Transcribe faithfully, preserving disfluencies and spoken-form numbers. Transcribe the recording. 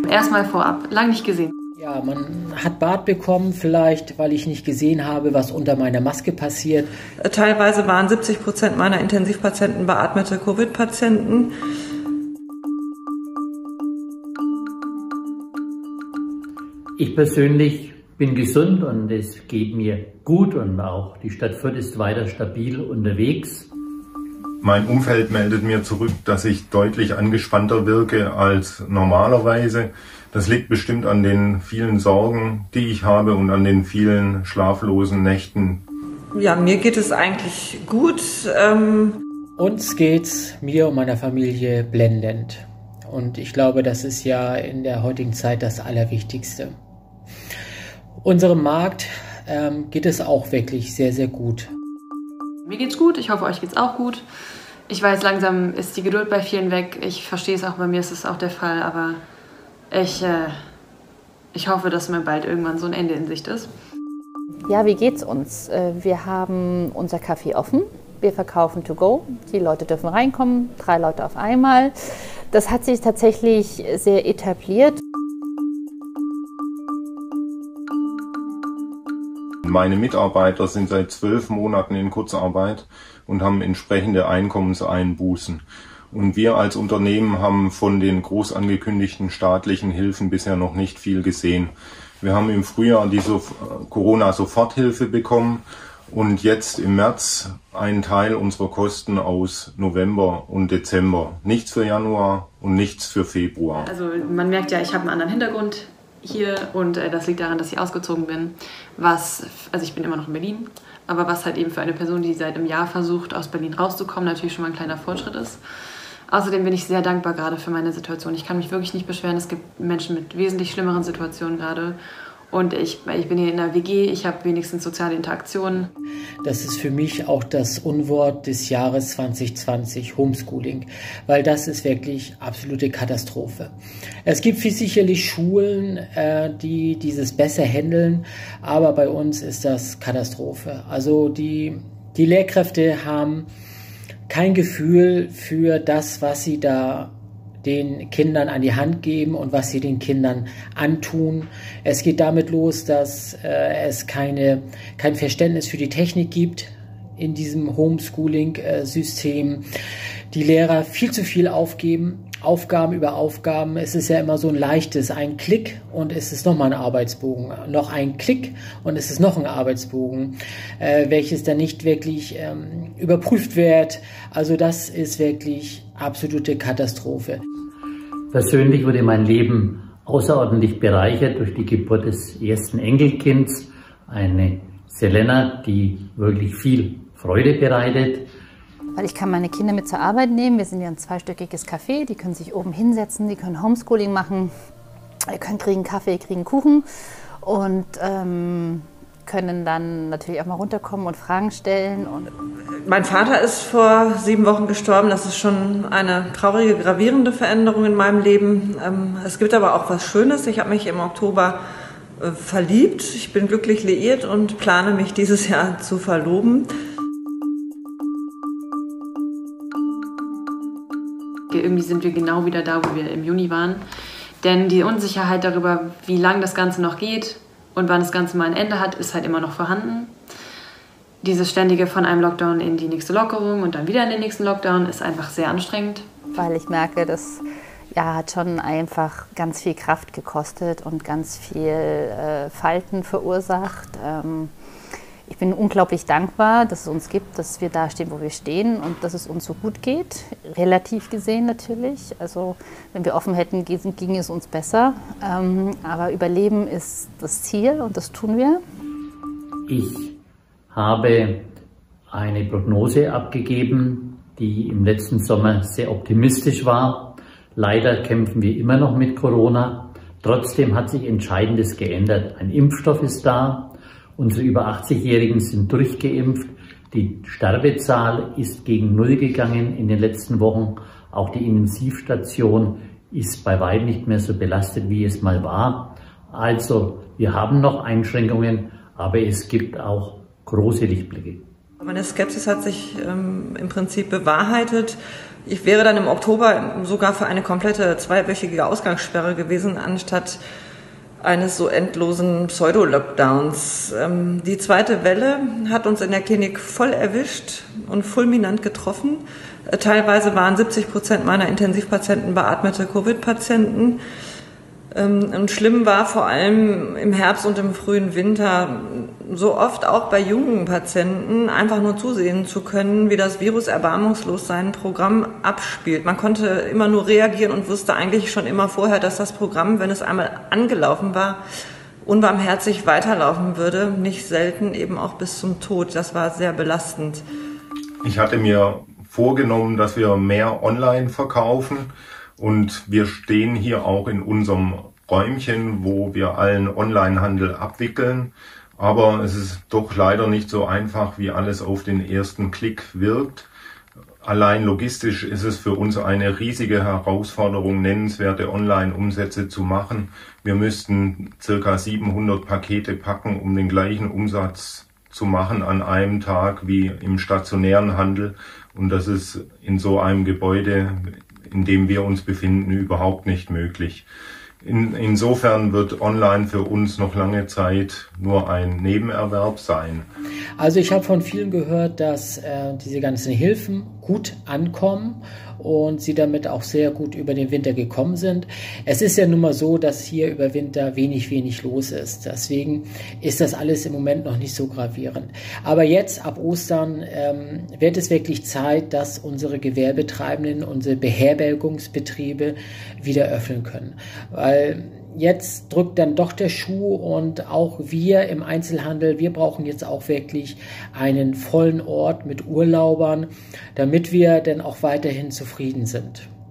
Erstmal vorab, lang nicht gesehen. Ja, man hat Bart bekommen, vielleicht, weil ich nicht gesehen habe, was unter meiner Maske passiert. Teilweise waren siebzig Prozent meiner Intensivpatienten beatmete Covid-Patienten. Ich persönlich bin gesund und es geht mir gut und auch die Stadt Fürth ist weiter stabil unterwegs. Mein Umfeld meldet mir zurück, dass ich deutlich angespannter wirke als normalerweise. Das liegt bestimmt an den vielen Sorgen, die ich habe und an den vielen schlaflosen Nächten. Ja, mir geht es eigentlich gut. Ähm Uns geht's, mir und meiner Familie, blendend. Und ich glaube, das ist ja in der heutigen Zeit das Allerwichtigste. Unserem Markt ähm, geht es auch wirklich sehr, sehr gut. Mir geht's gut, ich hoffe, euch geht's auch gut. Ich weiß, langsam ist die Geduld bei vielen weg. Ich verstehe es auch, bei mir ist es auch der Fall, aber ich, äh, ich hoffe, dass mir bald irgendwann so ein Ende in Sicht ist. Ja, wie geht's uns? Wir haben unser Café offen, wir verkaufen to go, die Leute dürfen reinkommen, drei Leute auf einmal. Das hat sich tatsächlich sehr etabliert. Meine Mitarbeiter sind seit zwölf Monaten in Kurzarbeit und haben entsprechende Einkommenseinbußen. Und wir als Unternehmen haben von den groß angekündigten staatlichen Hilfen bisher noch nicht viel gesehen. Wir haben im Frühjahr die Corona-Soforthilfe bekommen und jetzt im März einen Teil unserer Kosten aus November und Dezember. Nichts für Januar und nichts für Februar. Also man merkt ja, ich habe einen anderen Hintergrund hier und äh, das liegt daran, dass ich ausgezogen bin. Was, also ich bin immer noch in Berlin, aber was halt eben für eine Person, die seit einem Jahr versucht, aus Berlin rauszukommen, natürlich schon mal ein kleiner Fortschritt ist. Außerdem bin ich sehr dankbar gerade für meine Situation. Ich kann mich wirklich nicht beschweren. Es gibt Menschen mit wesentlich schlimmeren Situationen gerade. Und ich, ich bin hier in der W G, ich habe wenigstens soziale Interaktionen. Das ist für mich auch das Unwort des Jahres zwanzig zwanzig, Homeschooling, weil das ist wirklich absolute Katastrophe. Es gibt sicherlich Schulen, äh, die dieses besser handeln, aber bei uns ist das Katastrophe. Also die, die Lehrkräfte haben kein Gefühl für das, was sie da den Kindern an die Hand geben und was sie den Kindern antun. Es geht damit los, dass äh, es keine, kein Verständnis für die Technik gibt in diesem Homeschooling-System. Die Lehrer viel zu viel aufgeben, Aufgaben über Aufgaben. Es ist ja immer so ein leichtes, ein Klick und es ist nochmal ein Arbeitsbogen. Noch ein Klick und es ist noch ein Arbeitsbogen, äh, welches dann nicht wirklich ähm, überprüft wird. Also das ist wirklich absolute Katastrophe. Persönlich wurde mein Leben außerordentlich bereichert durch die Geburt des ersten Enkelkinds, eine Selena, die wirklich viel Freude bereitet. Weil ich kann meine Kinder mit zur Arbeit nehmen. Wir sind ja ein zweistöckiges Café, die können sich oben hinsetzen, die können Homeschooling machen, die können kriegen Kaffee, kriegen Kuchen und ähm, können dann natürlich auch mal runterkommen und Fragen stellen. Und mein Vater ist vor sieben Wochen gestorben. Das ist schon eine traurige, gravierende Veränderung in meinem Leben. Es gibt aber auch was Schönes. Ich habe mich im Oktober verliebt. Ich bin glücklich liiert und plane mich dieses Jahr zu verloben. Irgendwie sind wir genau wieder da, wo wir im Juni waren. Denn die Unsicherheit darüber, wie lang das Ganze noch geht und wann das Ganze mal ein Ende hat, ist halt immer noch vorhanden. Dieses ständige von einem Lockdown in die nächste Lockerung und dann wieder in den nächsten Lockdown ist einfach sehr anstrengend. Weil ich merke, das ja, hat schon einfach ganz viel Kraft gekostet und ganz viel äh, Falten verursacht. Ähm, ich bin unglaublich dankbar, dass es uns gibt, dass wir da stehen, wo wir stehen und dass es uns so gut geht. Relativ gesehen natürlich. Also wenn wir offen hätten, ging es uns besser. Ähm, aber Überleben ist das Ziel und das tun wir. Ich habe eine Prognose abgegeben, die im letzten Sommer sehr optimistisch war. Leider kämpfen wir immer noch mit Corona. Trotzdem hat sich Entscheidendes geändert. Ein Impfstoff ist da. Unsere über achtzig-Jährigen sind durchgeimpft. Die Sterbezahl ist gegen Null gegangen in den letzten Wochen. Auch die Intensivstation ist bei weitem nicht mehr so belastet, wie es mal war. Also wir haben noch Einschränkungen, aber es gibt auch große Lichtblicke. Meine Skepsis hat sich ähm, im Prinzip bewahrheitet. Ich wäre dann im Oktober sogar für eine komplette zweiwöchige Ausgangssperre gewesen, anstatt eines so endlosen Pseudo-Lockdowns. Ähm, die zweite Welle hat uns in der Klinik voll erwischt und fulminant getroffen. Äh, teilweise waren siebzig Prozent meiner Intensivpatienten beatmete Covid-Patienten. Ähm, und schlimm war vor allem im Herbst und im frühen Winter, so oft auch bei jungen Patienten, einfach nur zusehen zu können, wie das Virus erbarmungslos sein Programm abspielt. Man konnte immer nur reagieren und wusste eigentlich schon immer vorher, dass das Programm, wenn es einmal angelaufen war, unbarmherzig weiterlaufen würde, nicht selten eben auch bis zum Tod. Das war sehr belastend. Ich hatte mir vorgenommen, dass wir mehr online verkaufen. Und wir stehen hier auch in unserem Räumchen, wo wir allen Onlinehandel abwickeln. Aber es ist doch leider nicht so einfach, wie alles auf den ersten Klick wirkt. Allein logistisch ist es für uns eine riesige Herausforderung, nennenswerte Online-Umsätze zu machen. Wir müssten circa siebenhundert Pakete packen, um den gleichen Umsatz zu machen an einem Tag wie im stationären Handel. Und das ist in so einem Gebäude, in dem wir uns befinden, überhaupt nicht möglich. In, insofern wird online für uns noch lange Zeit nur ein Nebenerwerb sein. Also ich habe von vielen gehört, dass äh, diese ganzen Hilfen gut ankommen und sie damit auch sehr gut über den Winter gekommen sind. Es ist ja nun mal so, dass hier über Winter wenig, wenig los ist. Deswegen ist das alles im Moment noch nicht so gravierend. Aber jetzt ab Ostern ähm, wird es wirklich Zeit, dass unsere Gewerbetreibenden, unsere Beherbergungsbetriebe wieder öffnen können. Weil jetzt drückt dann doch der Schuh und auch wir im Einzelhandel, wir brauchen jetzt auch wirklich einen vollen Ort mit Urlaubern, damit wir dann auch weiterhin zufrieden sind.